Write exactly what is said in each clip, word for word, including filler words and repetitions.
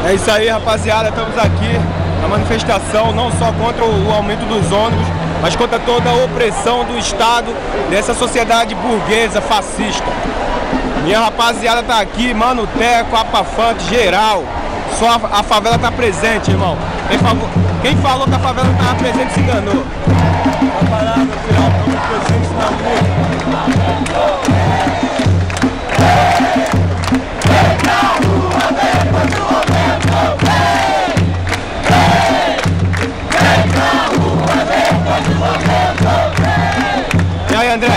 É isso aí, rapaziada, estamos aqui na manifestação não só contra o aumento dos ônibus, mas contra toda a opressão do Estado, dessa sociedade burguesa, fascista. Minha rapaziada tá aqui, Mano Teco, Apafante, geral. Só a, a favela tá presente, irmão. Quem, favor, quem falou que a favela não tava presente se enganou. Tá parado, final, estamos presentes na luta. E aí, André?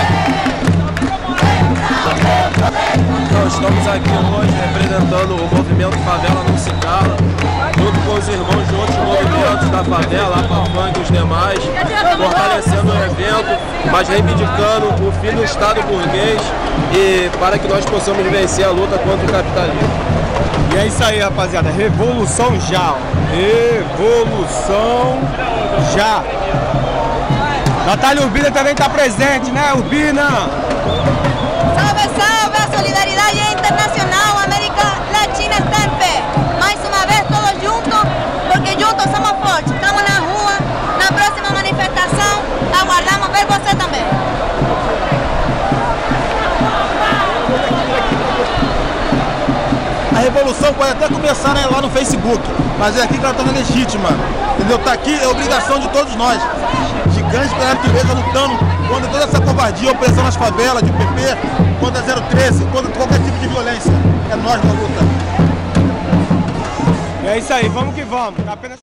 Nós estamos aqui hoje representando o movimento Favela Não Se Cala, junto com os irmãos de outros movimentos da favela, a Apafante e os demais, fortalecendo o evento, mas reivindicando o fim do Estado burguês e para que nós possamos vencer a luta contra o capitalismo. E é isso aí, rapaziada, revolução já, revolução já. Natália Urbina também tá presente, né, Urbina? Salve, salve, a solidariedade é internacional, a América Latina está em pé. Mais uma vez todos juntos, porque juntos somos fortes. Estamos na rua, na próxima manifestação, aguardamos ver você também. A revolução pode até começar, né, lá no Facebook, mas é aqui que ela está legítima, entendeu? Tá aqui, é obrigação de todos nós, gigantes pela natureza, lutando contra toda essa covardia, opressão nas favelas, de P P, contra zero treze, contra qualquer tipo de violência. É nós na luta. É isso aí, vamos que vamos. Apenas...